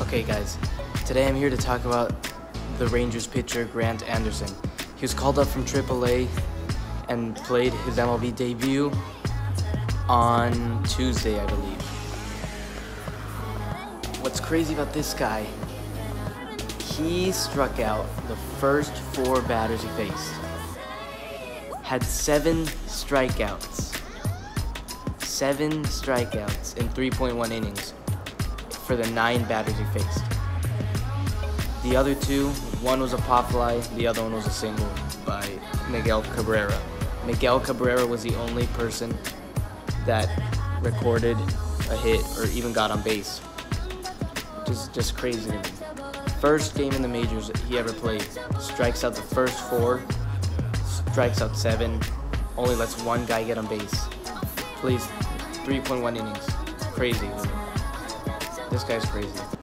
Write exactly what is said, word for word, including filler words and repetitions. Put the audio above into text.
Okay guys, today I'm here to talk about the Rangers pitcher Grant Anderson. He was called up from triple A and played his M L B debut on Tuesday, I believe. What's crazy about this guy, he struck out the first four batters he faced. Had seven strikeouts. Seven strikeouts in three point one innings for the nine batters he faced. The other two, one was a pop fly, the other one was a single by Miguel Cabrera. Miguel Cabrera was the only person that recorded a hit or even got on base. Just, just crazy to me. First game in the majors he ever played. Strikes out the first four, strikes out seven, only lets one guy get on base. Plays three point one innings. Crazy. This guy's crazy.